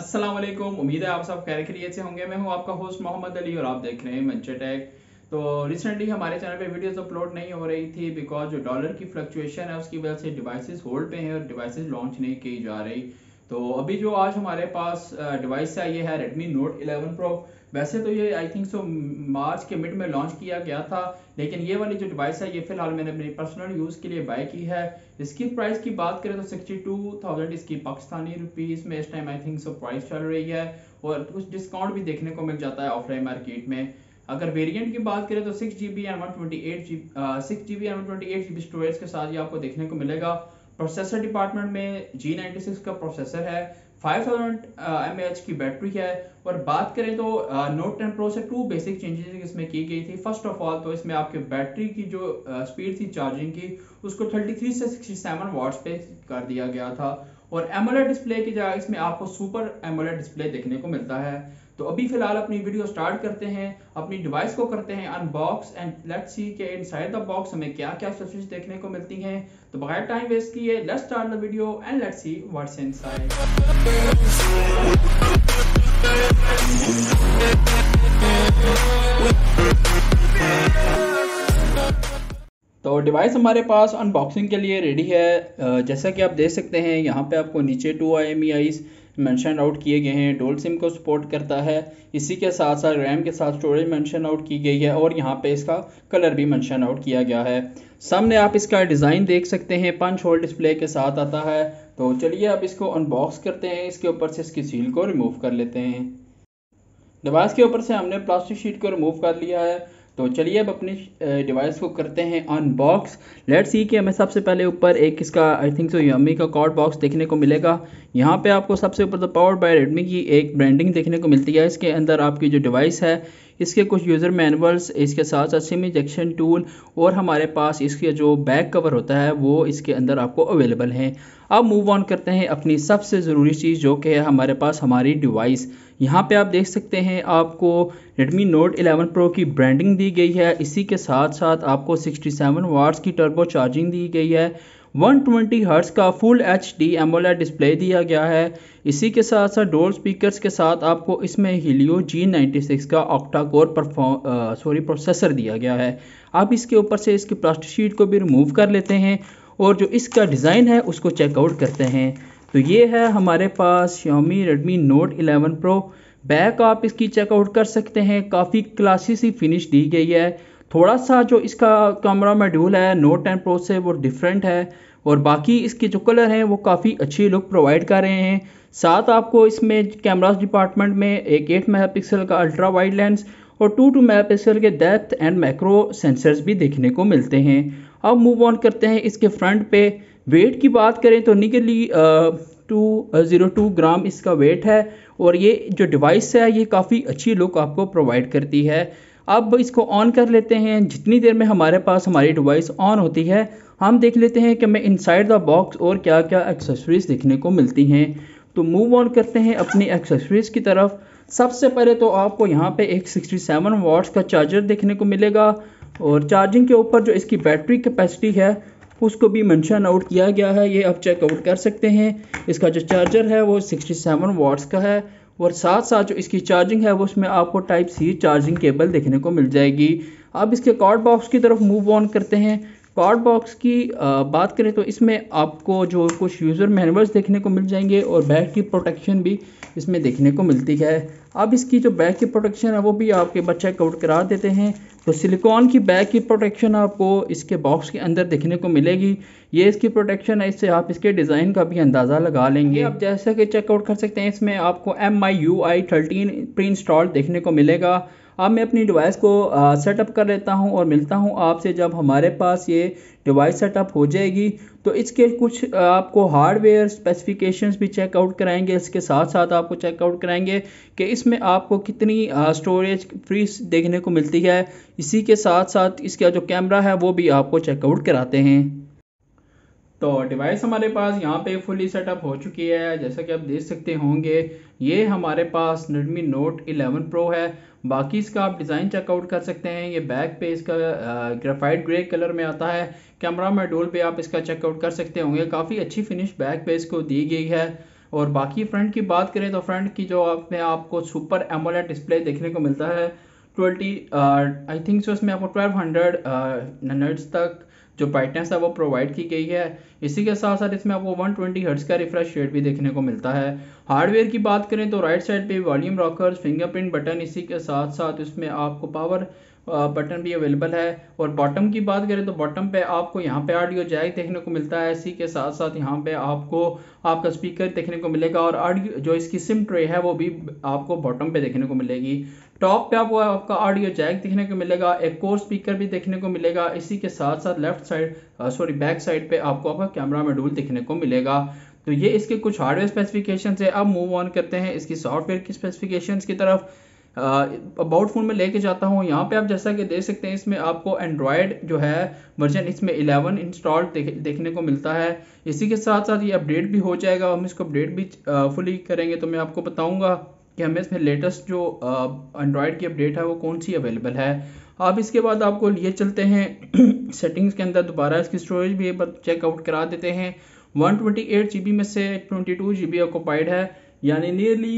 अस्सलाम वालेकुम। उम्मीद है आप सब खैर खैरियत से होंगे। मैं हूं आपका होस्ट मोहम्मद अली और आप देख रहे हैं मंचे टेक। तो रिसेंटली हमारे चैनल पे वीडियोस अपलोड नहीं हो रही थी बिकॉज जो डॉलर की फ्लक्चुएशन है उसकी वजह से डिवाइसेस होल्ड पे हैं और डिवाइसेस लॉन्च नहीं की जा रही। तो अभी जो आज हमारे पास डिवाइस है ये है Redmi Note 11 Pro। वैसे तो ये आई थिंक सो मार्च के मिड में लॉन्च किया गया था, लेकिन ये वाली जो डिवाइस है ये फिलहाल मैंने अपने पर्सनल यूज़ के लिए बाय की है। इसकी प्राइस की बात करें तो 62,000 इसकी पाकिस्तानी रुपीस में इस time I think so price चल रही है, और कुछ डिस्काउंट भी देखने को मिल जाता है ऑफलाइन मार्केट में। अगर वेरिएंट की बात करें तो 6GB एंड 128GB स्टोरेज के साथ ये आपको देखने को मिलेगा। प्रोसेसर डिपार्टमेंट में G96 का प्रोसेसर है, 5000 mAh की बैटरी है। और बात करें तो Note 10 Pro से 2 बेसिक चेंजेस इसमें की गई थी। फर्स्ट ऑफ ऑल तो इसमें आपके बैटरी की जो स्पीड थी चार्जिंग की उसको 33 से 67 वाट्स पे कर दिया गया था, और एमोलेड डिस्प्ले की जगह इसमें आपको सुपर एमोलेड डिस्प्ले देखने को मिलता है। तो अभी फिलहाल अपनी वीडियो स्टार्ट करते हैं, अपनी डिवाइस को करते हैं अनबॉक्स एंड लेट्स सी कि इनसाइड द बॉक्स हमें क्या क्या एक्सेसरीज देखने को मिलती हैं। तो बगैर टाइम वेस्ट किए let's start the video and let's see what's inside. तो डिवाइस हमारे पास अनबॉक्सिंग के लिए रेडी है। जैसा कि आप देख सकते हैं यहाँ पे आपको नीचे 2 IMEIs मेंशन आउट किए गए हैं। डुअल सिम को सपोर्ट करता है, इसी के साथ साथ रैम के साथ स्टोरेज मेंशन आउट की गई है, और यहाँ पे इसका कलर भी मेंशन आउट किया गया है। सामने आप इसका डिज़ाइन देख सकते हैं, पंच होल डिस्प्ले के साथ आता है। तो चलिए अब इसको अनबॉक्स करते हैं। इसके ऊपर से इसकी सील को रिमूव कर लेते हैं। डिवाइस के ऊपर से हमने प्लास्टिक शीट को रिमूव कर लिया है। तो चलिए अब अपनी डिवाइस को करते हैं अनबॉक्स। लेट्स सी कि हमें सबसे पहले ऊपर एक इसका आई थिंक सो Xiaomi का कार्ड बॉक्स देखने को मिलेगा। यहाँ पे आपको सबसे ऊपर तो पावर्ड बाय रेडमी की एक ब्रांडिंग देखने को मिलती है। इसके अंदर आपकी जो डिवाइस है इसके कुछ यूज़र मैनुअल्स, इसके साथ साथ सिम इंजेक्शन टूल, और हमारे पास इसके जो बैक कवर होता है वो इसके अंदर आपको अवेलेबल हैं। अब मूव ऑन करते हैं अपनी सबसे ज़रूरी चीज़ जो कि है हमारे पास हमारी डिवाइस। यहाँ पे आप देख सकते हैं आपको Redmi Note 11 Pro की ब्रांडिंग दी गई है। इसी के साथ साथ आपको 67 वाट्स की टर्बो चार्जिंग दी गई है। 120 हर्ट्ज का फुल HD एमोलेड डिस्प्ले दिया गया है। इसी के साथ साथ डोर स्पीकर्स के साथ आपको इसमें Helio G96 का ऑक्टा कोर प्रोसेसर दिया गया है। अब इसके ऊपर से इसकी प्लास्टिक शीट को भी रिमूव कर लेते हैं और जो इसका डिज़ाइन है उसको चेकआउट करते हैं। तो ये है हमारे पास Xiaomi Redmi Note 11 Pro। Back आप इसकी चेकआउट कर सकते हैं, काफ़ी क्लासी सी फिनिश दी गई है। थोड़ा सा जो इसका कैमरा मॉड्यूल है Note 10 Pro से वो डिफरेंट है, और बाकी इसके जो कलर हैं वो काफ़ी अच्छी लुक प्रोवाइड कर रहे हैं। साथ आपको इसमें कैमरास डिपार्टमेंट में एक 8 मेगापिक्सल का अल्ट्रा वाइड लेंस और 2 मेगापिक्सल के डेप्थ एंड मैक्रो सेंसर्स भी देखने को मिलते हैं। अब मूव ऑन करते हैं इसके फ्रंट पे। वेट की बात करें तो निकली 202 ग्राम इसका वेट है, और ये जो डिवाइस है ये काफ़ी अच्छी लुक आपको प्रोवाइड करती है। अब इसको ऑन कर लेते हैं। जितनी देर में हमारे पास हमारी डिवाइस ऑन होती है हम देख लेते हैं कि हमें इनसाइड द बॉक्स और क्या क्या एक्सेसरीज देखने को मिलती हैं। तो मूव ऑन करते हैं अपनी एक्सेसरीज की तरफ। सबसे पहले तो आपको यहाँ पे एक 67 वाट्स का चार्जर देखने को मिलेगा, और चार्जिंग के ऊपर जो इसकी बैटरी कैपेसिटी है उसको भी मेंशन आउट किया गया है। ये आप चेकआउट कर सकते हैं। इसका जो चार्जर है वो 67 वाट्स का है, और साथ साथ जो इसकी चार्जिंग है वो उसमें आपको टाइप C चार्जिंग केबल देखने को मिल जाएगी। अब इसके कार्ड बॉक्स की तरफ मूव ऑन करते हैं। कार्ड बॉक्स की बात करें तो इसमें आपको जो कुछ यूज़र मैनुअल्स देखने को मिल जाएंगे, और बैक की प्रोटेक्शन भी इसमें देखने को मिलती है। अब इसकी जो बैक की प्रोटेक्शन है वो भी आपके बच्चे चेकआउट करा देते हैं। तो सिलिकॉन की बैक की प्रोटेक्शन आपको इसके बॉक्स के अंदर देखने को मिलेगी। ये इसकी प्रोटेक्शन है, इससे आप इसके डिज़ाइन का भी अंदाज़ा लगा लेंगे। अब जैसा कि चेकआउट कर सकते हैं इसमें आपको MIUI 13 प्री इंस्टॉल देखने को मिलेगा। अब मैं अपनी डिवाइस को सेटअप कर लेता हूं और मिलता हूं आपसे जब हमारे पास ये डिवाइस सेटअप हो जाएगी। तो इसके कुछ आपको हार्डवेयर स्पेसिफिकेशंस भी चेकआउट कराएंगे, इसके साथ साथ आपको चेकआउट कराएंगे कि इसमें आपको कितनी स्टोरेज फ्री देखने को मिलती है। इसी के साथ साथ इसका जो कैमरा है वो भी आपको चेकआउट कराते हैं। तो डिवाइस हमारे पास यहाँ पे फुली सेटअप हो चुकी है। जैसा कि आप देख सकते होंगे ये हमारे पास Redmi Note 11 Pro है। बाकी इसका आप डिज़ाइन चेकआउट कर सकते हैं। ये बैक पे इसका ग्रेफाइट ग्रे कलर में आता है। कैमरा मॉड्यूल पे आप इसका चेकआउट कर सकते होंगे, काफ़ी अच्छी फिनिश बैक पे इसको दी गई है। और बाकी फ्रंट की बात करें तो फ्रंट की जो में आपको सुपर एमोलेड डिस्प्ले देखने को मिलता है 20 आई थिंक सो इसमें आपको 1200 नट्स तक जो ब्राइटनेस है वो प्रोवाइड की गई है। इसी के साथ साथ इसमें आपको 120 हर्ट्ज का रिफ्रेश रेट भी देखने को मिलता है। हार्डवेयर की बात करें तो राइट साइड पे वॉल्यूम रॉकर्स, फिंगरप्रिंट बटन, इसी के साथ साथ इसमें आपको पावर बटन भी अवेलेबल है। और बॉटम की बात करें तो बॉटम पे आपको यहाँ पे ऑडियो जैक देखने को मिलता है। इसी के साथ साथ यहाँ पे आपको आपका स्पीकर देखने को मिलेगा और ऑडियो जो इसकी सिम ट्रे है वो भी आपको बॉटम पे देखने को मिलेगी। टॉप पे आपको आपका ऑडियो जैक देखने को मिलेगा, एक कोर स्पीकर भी देखने को मिलेगा। इसी के साथ साथ लेफ्ट साइड बैक साइड पे आपको आपका कैमरा मॉड्यूल देखने को मिलेगा। तो ये इसके कुछ हार्डवेयर स्पेसिफिकेशन है। अब मूव ऑन करते हैं इसकी सॉफ्टवेयर की स्पेसिफिकेशंस की तरफ। अबाउट फोन में लेके जाता हूँ। यहाँ पे आप जैसा कि देख सकते हैं इसमें आपको एंड्रॉयड जो है वर्जन इसमें 11 इंस्टॉल देखने को मिलता है। इसी के साथ साथ ये अपडेट भी हो जाएगा, हम इसको अपडेट भी फुली करेंगे तो मैं आपको बताऊंगा कि हमें इसमें लेटेस्ट जो एंड्रॉयड की अपडेट है वो कौन सी अवेलेबल है। अब इसके बाद आपको लिए चलते हैं सेटिंग्स के अंदर, दोबारा इसकी स्टोरेज भी एक बार चेकआउट करा देते हैं। 128 GB में से 22 GB ऑक्यूपाइड है, यानी नियरली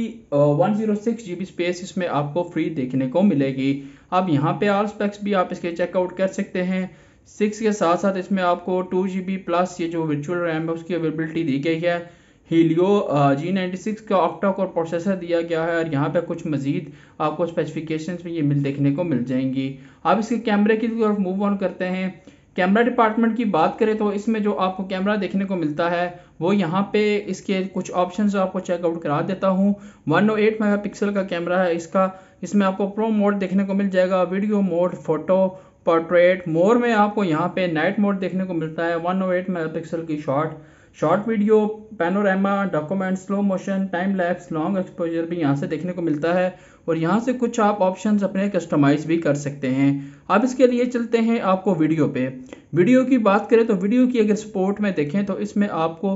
106 GB स्पेस इसमें आपको फ्री देखने को मिलेगी। अब यहाँ पे ऑल स्पेक्स भी आप इसके चेकआउट कर सकते हैं। 6 के साथ साथ इसमें आपको 2 GB प्लस ये जो वर्चुअल रैम है उसकी अवेलेबिलिटी दी गई है। हीलियो G96 का ऑक्टा कोर प्रोसेसर दिया गया है और यहाँ पे कुछ मजीद आपको स्पेसिफिकेशंस में ये देखने को मिल जाएंगी। अब इसके कैमरे की तरफ मूव ऑन करते हैं। कैमरा डिपार्टमेंट की बात करें तो इसमें जो आपको कैमरा देखने को मिलता है वो यहाँ पे इसके कुछ ऑप्शंस आपको चेकआउट करा देता हूँ। 108 मेगापिक्सल का कैमरा है इसका। इसमें आपको प्रो मोड देखने को मिल जाएगा, video mode, photo, portrait. More में आपको यहाँ पे नाइट मोड देखने को मिलता है। 108 मेगापिक्सल की short video, panorama, document, slow motion, time lapse, long exposure भी यहाँ से देखने को मिलता है। और यहाँ से कुछ आप ऑप्शंस अपने कस्टमाइज भी कर सकते हैं। अब इसके लिए चलते हैं आपको वीडियो पे। वीडियो की बात करें तो वीडियो की अगर सपोर्ट में देखें तो इसमें आपको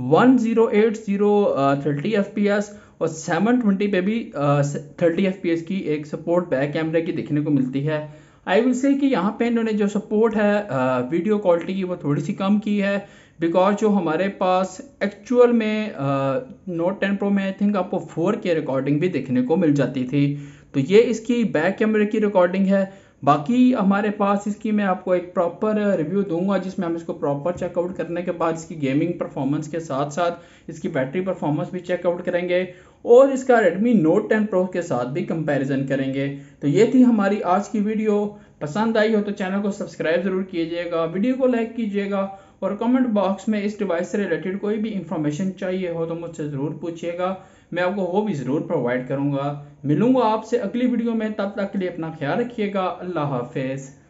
1080 30 FPS और 720 पे भी 30 FPS की एक सपोर्ट बैक कैमरे की देखने को मिलती है। आई विल से कि यहाँ पे इन्होंने जो सपोर्ट है वीडियो क्वालिटी की वो थोड़ी सी कम की है, बिकॉज जो हमारे पास एक्चुअल में नोट 10 प्रो में आई थिंक आपको 4K रिकॉर्डिंग भी देखने को मिल जाती थी। तो ये इसकी बैक कैमरे की रिकॉर्डिंग है। बाकी हमारे पास इसकी मैं आपको एक प्रॉपर रिव्यू दूंगा जिसमें हम इसको प्रॉपर चेकआउट करने के बाद इसकी गेमिंग परफॉर्मेंस के साथ साथ इसकी बैटरी परफॉर्मेंस भी चेकआउट करेंगे और इसका Redmi Note 10 Pro के साथ भी कंपैरिजन करेंगे। तो ये थी हमारी आज की वीडियो। पसंद आई हो तो चैनल को सब्सक्राइब ज़रूर कीजिएगा, वीडियो को लाइक कीजिएगा और कमेंट बॉक्स में इस डिवाइस से रिलेटेड कोई भी इंफॉर्मेशन चाहिए हो तो मुझसे ज़रूर पूछिएगा, मैं आपको वो भी ज़रूर प्रोवाइड करूँगा। मिलूँगा आपसे अगली वीडियो में, तब तक के लिए अपना ख्याल रखिएगा। अल्लाह हाफिज़।